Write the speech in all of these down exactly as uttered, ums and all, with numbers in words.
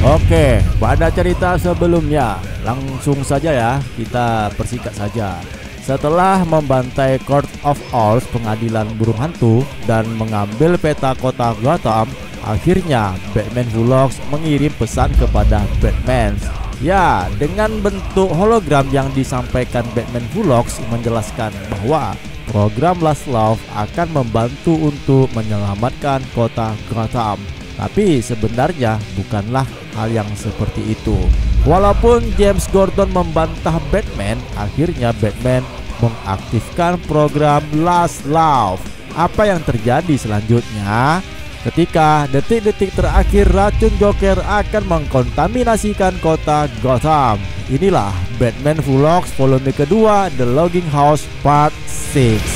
Oke, pada cerita sebelumnya, langsung saja ya, kita persingkat saja. Setelah membantai Court of Owls, pengadilan burung hantu, dan mengambil peta kota Gotham, akhirnya Batman Bullocks mengirim pesan kepada Batman. Ya, dengan bentuk hologram yang disampaikan Batman Bullocks menjelaskan bahwa program Last Love akan membantu untuk menyelamatkan kota Gotham. Tapi sebenarnya bukanlah hal yang seperti itu. Walaupun James Gordon membantah Batman, akhirnya Batman mengaktifkan program Last Love. Apa yang terjadi selanjutnya? Ketika detik-detik terakhir racun Joker akan mengkontaminasikan kota Gotham. Inilah Batman Bullocks volume kedua, The Logging House Part enam.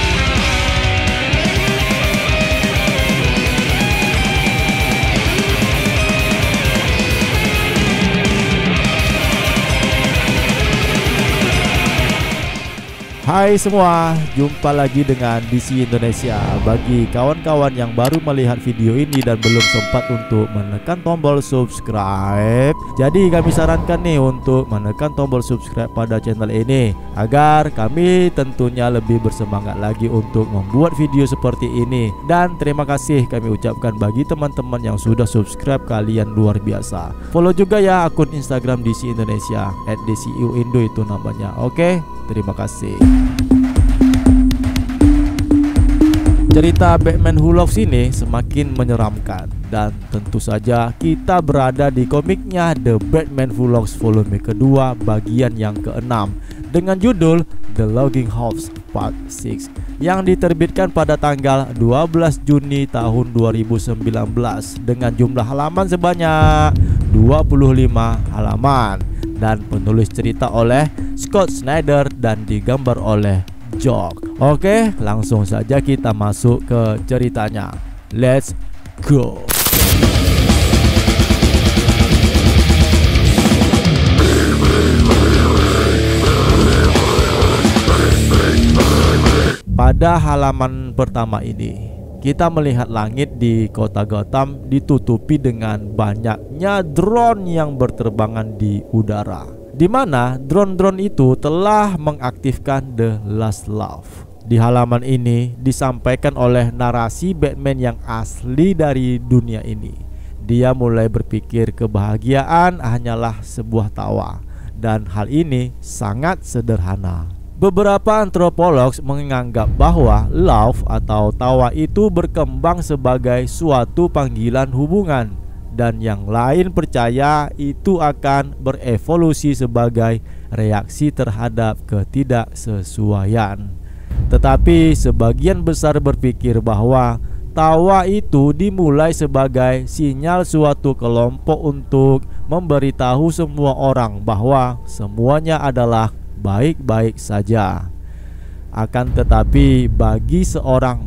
Hai semua, jumpa lagi dengan D C Indonesia. Bagi kawan-kawan yang baru melihat video ini dan belum sempat untuk menekan tombol subscribe, jadi kami sarankan nih untuk menekan tombol subscribe pada channel ini, agar kami tentunya lebih bersemangat lagi untuk membuat video seperti ini. Dan terima kasih kami ucapkan bagi teman-teman yang sudah subscribe, kalian luar biasa. Follow juga ya akun Instagram D C Indonesia at D C U Indo itu namanya. Oke, terima kasih. Cerita Batman Bullocks ini semakin menyeramkan, dan tentu saja kita berada di komiknya The Batman Bullocks volume kedua bagian yang keenam dengan judul The Logging House Part enam yang diterbitkan pada tanggal dua belas Juni tahun dua ribu sembilan belas dengan jumlah halaman sebanyak dua puluh lima halaman dan penulis cerita oleh Scott Snyder dan digambar oleh Jock. Oke, langsung saja kita masuk ke ceritanya. Let's go. Pada halaman pertama ini, kita melihat langit di kota Gotham ditutupi dengan banyaknya drone yang berterbangan di udara, di mana drone-drone itu telah mengaktifkan The Last Love. Di halaman ini disampaikan oleh narasi Batman yang asli dari dunia ini. Dia mulai berpikir kebahagiaan hanyalah sebuah tawa, dan hal ini sangat sederhana. Beberapa antropolog menganggap bahwa love atau tawa itu berkembang sebagai suatu panggilan hubungan, dan yang lain percaya itu akan berevolusi sebagai reaksi terhadap ketidaksesuaian. Tetapi sebagian besar berpikir bahwa tawa itu dimulai sebagai sinyal suatu kelompok untuk memberitahu semua orang bahwa semuanya adalah baik-baik saja. Akan tetapi bagi seorang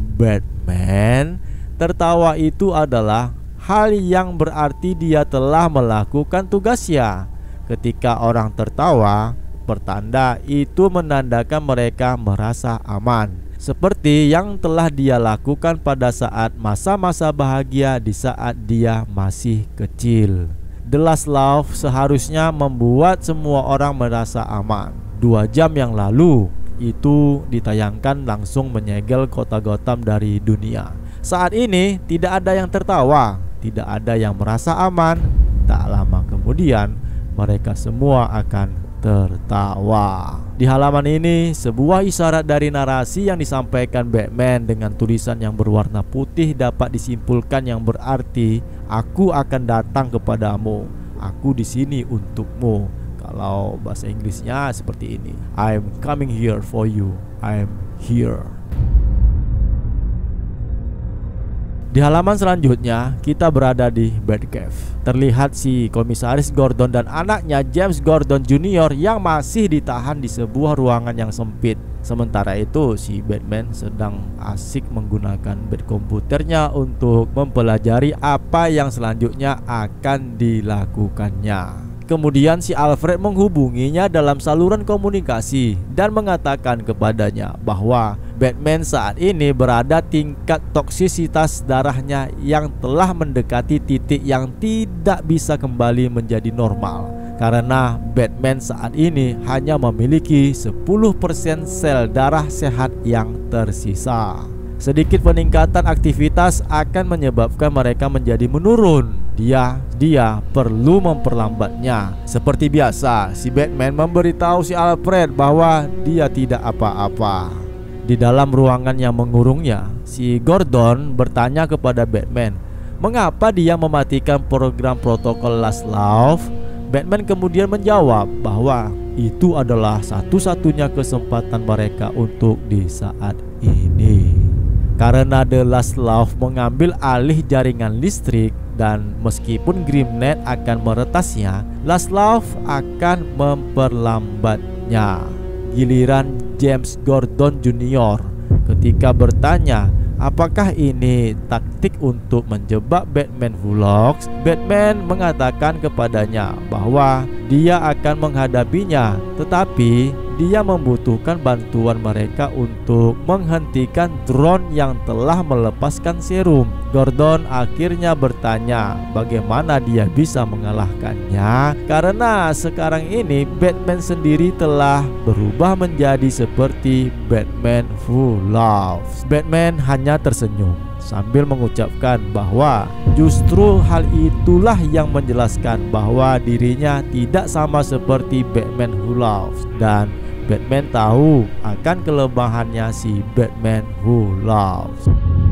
Batman, tertawa itu adalah hal yang berarti dia telah melakukan tugasnya. Ketika orang tertawa, pertanda itu menandakan mereka merasa aman, seperti yang telah dia lakukan pada saat masa-masa bahagia di saat dia masih kecil. The Last Love seharusnya membuat semua orang merasa aman. Dua jam yang lalu itu ditayangkan langsung menyegel kota Gotham dari dunia. Saat ini tidak ada yang tertawa, tidak ada yang merasa aman. Tak lama kemudian mereka semua akan tertawa. Di halaman ini sebuah isyarat dari narasi yang disampaikan Batman dengan tulisan yang berwarna putih dapat disimpulkan yang berarti aku akan datang kepadamu, aku di sini untukmu. Kalau bahasa Inggrisnya seperti ini, I'm coming here for you, I'm here. Di halaman selanjutnya kita berada di Batcave. Terlihat si Komisaris Gordon dan anaknya James Gordon Junior yang masih ditahan di sebuah ruangan yang sempit. Sementara itu si Batman sedang asik menggunakan bed komputernya untuk mempelajari apa yang selanjutnya akan dilakukannya. kemudian si Alfred menghubunginya dalam saluran komunikasi dan mengatakan kepadanya bahwa Batman saat ini berada tingkat toksisitas darahnya yang telah mendekati titik yang tidak bisa kembali menjadi normal, karena Batman saat ini hanya memiliki sepuluh persen sel darah sehat yang tersisa. Sedikit peningkatan aktivitas akan menyebabkan mereka menjadi menurun. Dia dia perlu memperlambatnya. Seperti biasa, si Batman memberitahu si Alfred bahwa dia tidak apa-apa. Di dalam ruangan yang mengurungnya, si Gordon bertanya kepada Batman mengapa dia mematikan program protokol Last Laugh. Batman kemudian menjawab bahwa itu adalah satu-satunya kesempatan mereka untuk di saat ini. Karena The Last Laugh mengambil alih jaringan listrik dan meskipun Grimnet akan meretasnya, Last Laugh akan memperlambatnya. Giliran James Gordon Junior ketika bertanya apakah ini taktik untuk menjebak Batman Hulox, Batman mengatakan kepadanya bahwa dia akan menghadapinya, tetapi dia membutuhkan bantuan mereka untuk menghentikan drone yang telah melepaskan serum. Gordon akhirnya bertanya bagaimana dia bisa mengalahkannya, karena sekarang ini Batman sendiri telah berubah menjadi seperti Batman Hulox. Batman hanya tersenyum sambil mengucapkan bahwa justru hal itulah yang menjelaskan bahwa dirinya tidak sama seperti Batman Hulox, dan Batman tahu akan kelemahannya si Batman Hulox.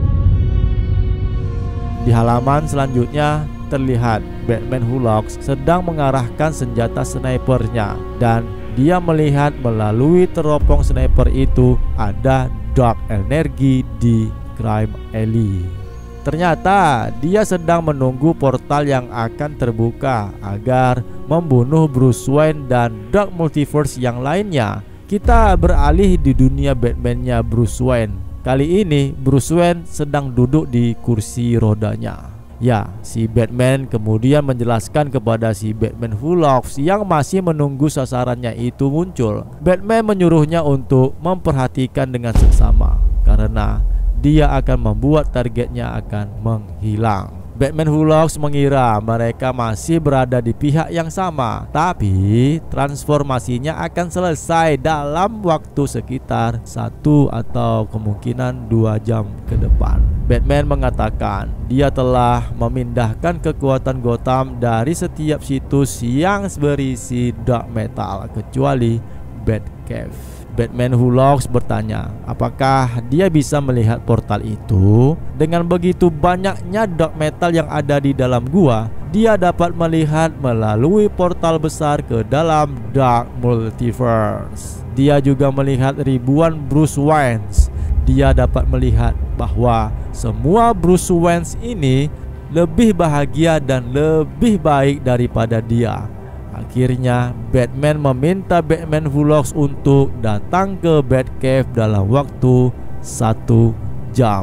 Di halaman selanjutnya terlihat Batman Hulox sedang mengarahkan senjata snipernya, dan dia melihat melalui teropong sniper itu ada dark energi di Crime Alley. Ternyata dia sedang menunggu portal yang akan terbuka agar membunuh Bruce Wayne dan Dark Multiverse yang lainnya. Kita beralih di dunia Batman-nya Bruce Wayne. Kali ini Bruce Wayne sedang duduk di kursi rodanya. Ya, si Batman kemudian menjelaskan kepada si Batman Hulox yang masih menunggu sasarannya itu muncul. Batman menyuruhnya untuk memperhatikan dengan seksama karena dia akan membuat targetnya akan menghilang. Batman Hulox mengira mereka masih berada di pihak yang sama, tapi transformasinya akan selesai dalam waktu sekitar satu atau kemungkinan dua jam ke depan. Batman mengatakan dia telah memindahkan kekuatan Gotham dari setiap situs yang berisi dark metal kecuali Batcave. Batman Hulox bertanya apakah dia bisa melihat portal itu. Dengan begitu banyaknya dark metal yang ada di dalam gua, dia dapat melihat melalui portal besar ke dalam Dark Multiverse. Dia juga melihat ribuan Bruce Waynes. Dia dapat melihat bahwa semua Bruce Waynes ini lebih bahagia dan lebih baik daripada dia. Akhirnya Batman meminta Batman Hulox untuk datang ke Batcave dalam waktu satu jam.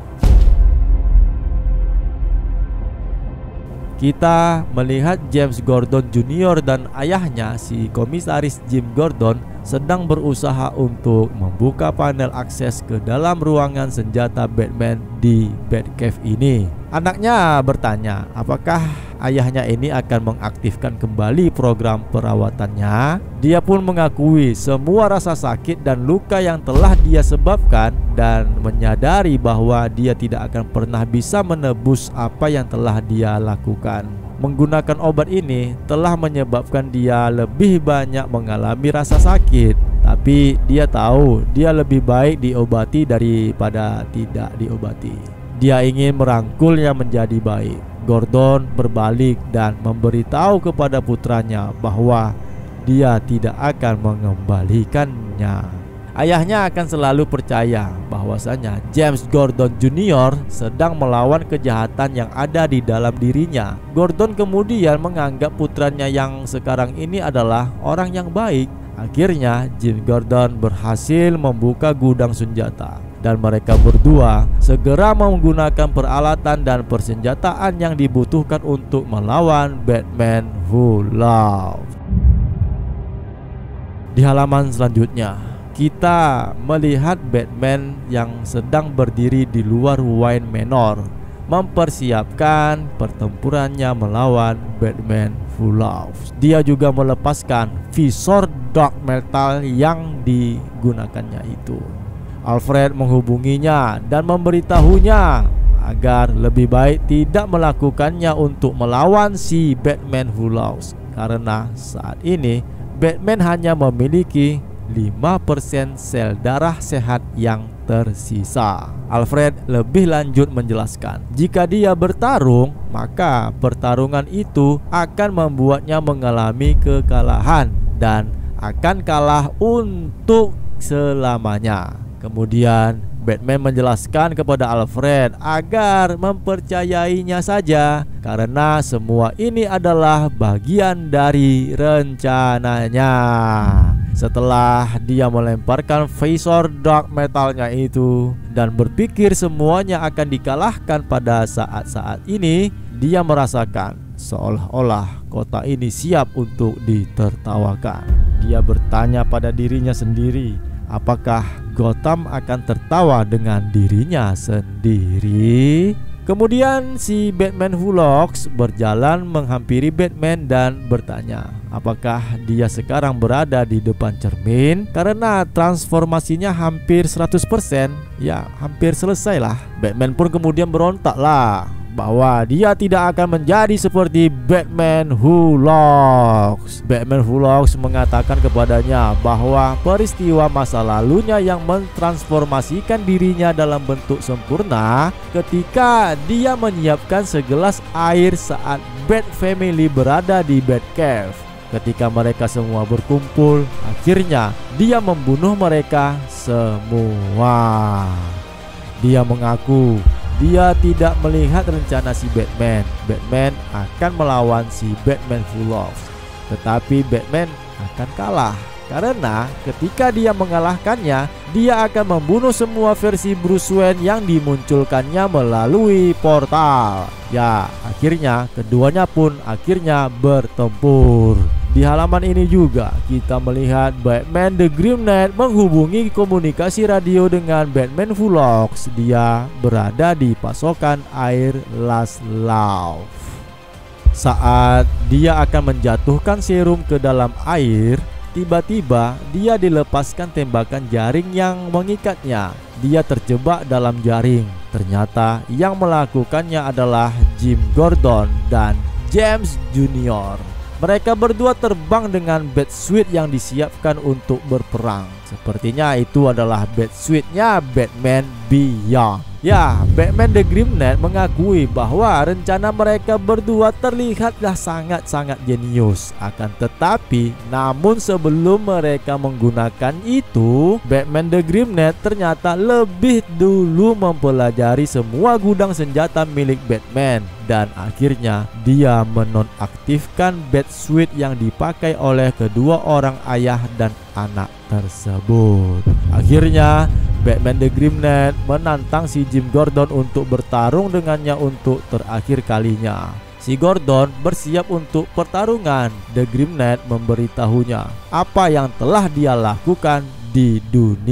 Kita melihat James Gordon Junior dan ayahnya si komisaris Jim Gordon sedang berusaha untuk membuka panel akses ke dalam ruangan senjata Batman di Batcave ini. Anaknya bertanya apakah ayahnya ini akan mengaktifkan kembali program perawatannya. Dia pun mengakui semua rasa sakit dan luka yang telah dia sebabkan dan menyadari bahwa dia tidak akan pernah bisa menebus apa yang telah dia lakukan. Menggunakan obat ini telah menyebabkan dia lebih banyak mengalami rasa sakit, tapi dia tahu dia lebih baik diobati daripada tidak diobati. Dia ingin merangkulnya menjadi baik. Gordon berbalik dan memberitahu kepada putranya bahwa dia tidak akan mengembalikannya. Ayahnya akan selalu percaya bahwasanya James Gordon Junior sedang melawan kejahatan yang ada di dalam dirinya. Gordon kemudian menganggap putranya yang sekarang ini adalah orang yang baik. Akhirnya Jim Gordon berhasil membuka gudang senjata. dan mereka berdua segera menggunakan peralatan dan persenjataan yang dibutuhkan untuk melawan Batman Who Laughs. Di halaman selanjutnya, kita melihat Batman yang sedang berdiri di luar Wayne Manor, mempersiapkan pertempurannya melawan Batman Who Laughs. Dia juga melepaskan visor dark metal yang digunakannya itu. Alfred menghubunginya dan memberitahunya agar lebih baik tidak melakukannya untuk melawan si Batman Who Laughs, karena saat ini Batman hanya memiliki lima persen sel darah sehat yang tersisa. Alfred lebih lanjut menjelaskan, jika dia bertarung, maka pertarungan itu akan membuatnya mengalami kekalahan dan akan kalah untuk selamanya. Kemudian Batman menjelaskan kepada Alfred agar mempercayainya saja, karena semua ini adalah bagian dari rencananya. Setelah dia melemparkan visor dark metalnya itu dan berpikir semuanya akan dikalahkan pada saat-saat ini, dia merasakan seolah-olah kota ini siap untuk ditertawakan. Dia bertanya pada dirinya sendiri, apakah Gotham akan tertawa dengan dirinya sendiri? Kemudian si Batman Who Laughs berjalan menghampiri Batman dan bertanya, apakah dia sekarang berada di depan cermin karena transformasinya hampir seratus persen. Ya, hampir selesai lah. Batman pun kemudian berontak lah bahwa dia tidak akan menjadi seperti Batman Who Laughs. Batman Who Laughs mengatakan kepadanya bahwa peristiwa masa lalunya yang mentransformasikan dirinya dalam bentuk sempurna ketika dia menyiapkan segelas air saat Bat Family berada di Batcave. Ketika mereka semua berkumpul, akhirnya dia membunuh mereka semua. Dia mengaku dia tidak melihat rencana si Batman. Batman akan melawan si Batman Who Laughs, tetapi Batman akan kalah karena ketika dia mengalahkannya, dia akan membunuh semua versi Bruce Wayne yang dimunculkannya melalui portal. Ya, akhirnya keduanya pun akhirnya bertempur. Di halaman ini juga kita melihat Batman The Grim Knight menghubungi komunikasi radio dengan Batman Who Laughs. Dia berada di pasokan air Laszlo. Saat dia akan menjatuhkan serum ke dalam air, tiba-tiba dia dilepaskan tembakan jaring yang mengikatnya. Dia terjebak dalam jaring. Ternyata yang melakukannya adalah Jim Gordon dan James Junior Mereka berdua terbang dengan Batsuit yang disiapkan untuk berperang. Sepertinya itu adalah Batsuitnya Batman Beyond. Ya, Batman The Grim Knight mengakui bahwa rencana mereka berdua terlihatlah sangat-sangat jenius. Akan tetapi, namun sebelum mereka menggunakan itu, Batman The Grim Knight ternyata lebih dulu mempelajari semua gudang senjata milik Batman. Dan akhirnya dia menonaktifkan Batsuit yang dipakai oleh kedua orang ayah dan anak tersebut. Akhirnya Batman The Grim Knight menantang si Jim Gordon untuk bertarung dengannya untuk terakhir kalinya. Si Gordon bersiap untuk pertarungan. The Grim Knight memberitahunya apa yang telah dia lakukan di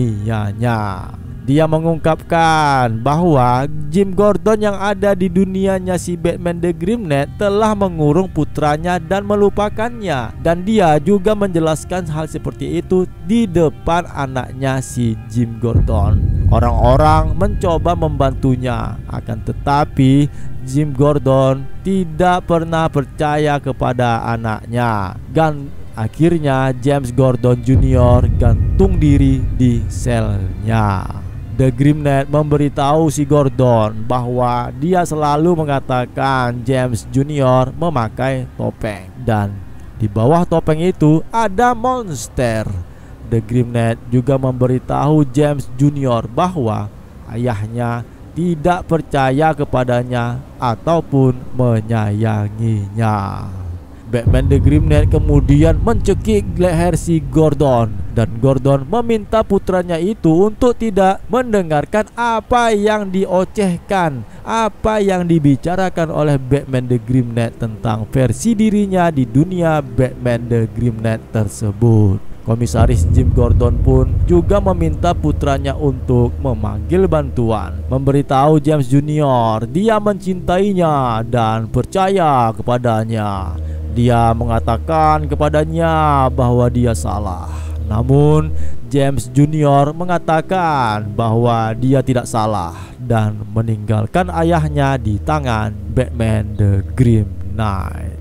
dunianya. Dia mengungkapkan bahwa Jim Gordon yang ada di dunianya si Batman The Grim Knight telah mengurung putranya dan melupakannya. Dan dia juga menjelaskan hal seperti itu di depan anaknya si Jim Gordon. Orang-orang mencoba membantunya, akan tetapi Jim Gordon tidak pernah percaya kepada anaknya. Dan akhirnya James Gordon Junior gantung diri di selnya. The Grim Knight memberitahu si Gordon bahwa dia selalu mengatakan James Junior memakai topeng, dan di bawah topeng itu ada monster. The Grim Knight juga memberitahu James Junior bahwa ayahnya tidak percaya kepadanya ataupun menyayanginya. Batman The Grim Knight kemudian mencekik leher si Gordon, dan Gordon meminta putranya itu untuk tidak mendengarkan apa yang diocehkan, apa yang dibicarakan oleh Batman The Grim Knight tentang versi dirinya di dunia Batman The Grim Knight tersebut. Komisaris Jim Gordon pun juga meminta putranya untuk memanggil bantuan, memberitahu James Junior dia mencintainya dan percaya kepadanya. Dia mengatakan kepadanya bahwa dia salah. Namun James Junior mengatakan bahwa dia tidak salah dan meninggalkan ayahnya di tangan Batman The Grim Knight.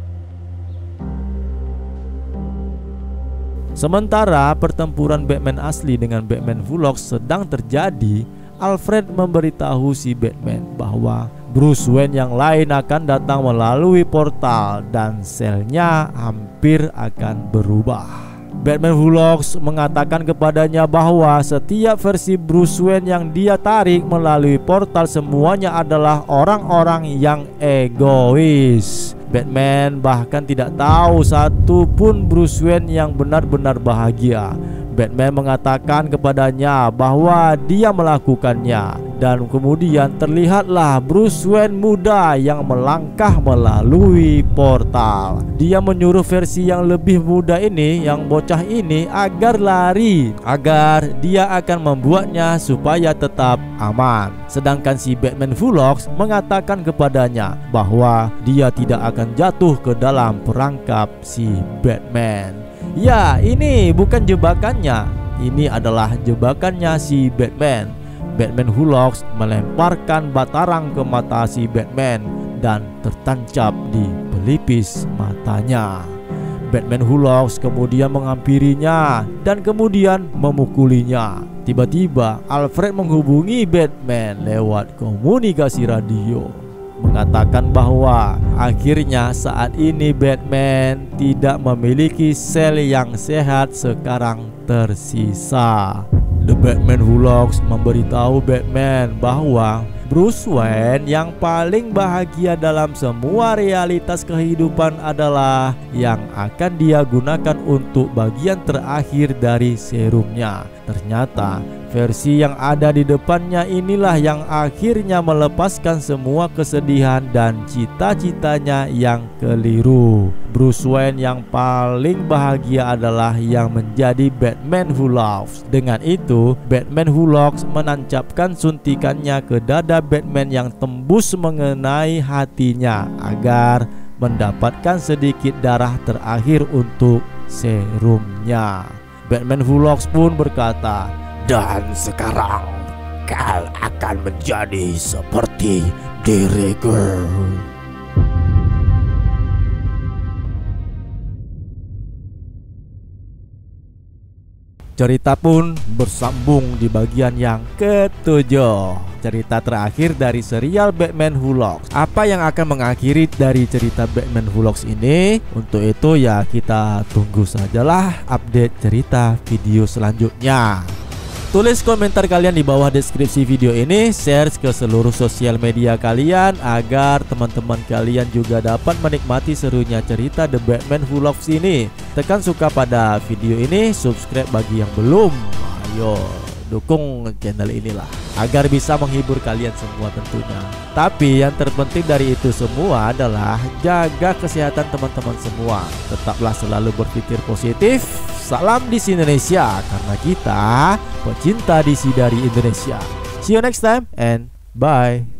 Sementara pertempuran Batman asli dengan Batman Vlogs sedang terjadi, Alfred memberitahu si Batman bahwa Bruce Wayne yang lain akan datang melalui portal dan selnya hampir akan berubah. Batman Vlogs mengatakan kepadanya bahwa setiap versi Bruce Wayne yang dia tarik melalui portal semuanya adalah orang-orang yang egois. Batman bahkan tidak tahu satu pun Bruce Wayne yang benar-benar bahagia. Batman mengatakan kepadanya bahwa dia melakukannya, dan kemudian terlihatlah Bruce Wayne muda yang melangkah melalui portal. Dia menyuruh versi yang lebih muda ini, yang bocah ini, agar lari, agar dia akan membuatnya supaya tetap aman. Sedangkan si Batman Vlogs mengatakan kepadanya bahwa dia tidak akan jatuh ke dalam perangkap si Batman. Ya, ini bukan jebakannya, ini adalah jebakannya si Batman. Batman Vlogs melemparkan batarang ke mata si Batman dan tertancap di pelipis matanya. Batman Vlogs kemudian menghampirinya dan kemudian memukulinya. Tiba-tiba Alfred menghubungi Batman lewat komunikasi radio, mengatakan bahwa akhirnya saat ini Batman tidak memiliki sel yang sehat sekarang tersisa. The Batman Vlogs memberitahu Batman bahwa Bruce Wayne yang paling bahagia dalam semua realitas kehidupan adalah yang akan dia gunakan untuk bagian terakhir dari serumnya. Ternyata versi yang ada di depannya inilah yang akhirnya melepaskan semua kesedihan dan cita-citanya yang keliru. Bruce Wayne yang paling bahagia adalah yang menjadi Batman Vlogs. Dengan itu, Batman Vlogs menancapkan suntikannya ke dada Batman yang tembus mengenai hatinya agar mendapatkan sedikit darah terakhir untuk serumnya. Batman Vlogs pun berkata, "Dan sekarang kau akan menjadi seperti diriku." Cerita pun bersambung di bagian yang ketujuh, cerita terakhir dari serial Batman Vlogs. Apa yang akan mengakhiri dari cerita Batman Vlogs ini? Untuk itu ya kita tunggu sajalah update cerita video selanjutnya. Tulis komentar kalian di bawah deskripsi video ini, share ke seluruh sosial media kalian agar teman-teman kalian juga dapat menikmati serunya cerita The Batman Vlogs ini. Tekan suka pada video ini, subscribe bagi yang belum. Ayo dukung channel inilah agar bisa menghibur kalian semua tentunya. Tapi yang terpenting dari itu semua adalah jaga kesehatan teman-teman semua. Tetaplah selalu berpikir positif. Salam D C Indonesia, karena kita pecinta D C dari Indonesia. See you next time and bye.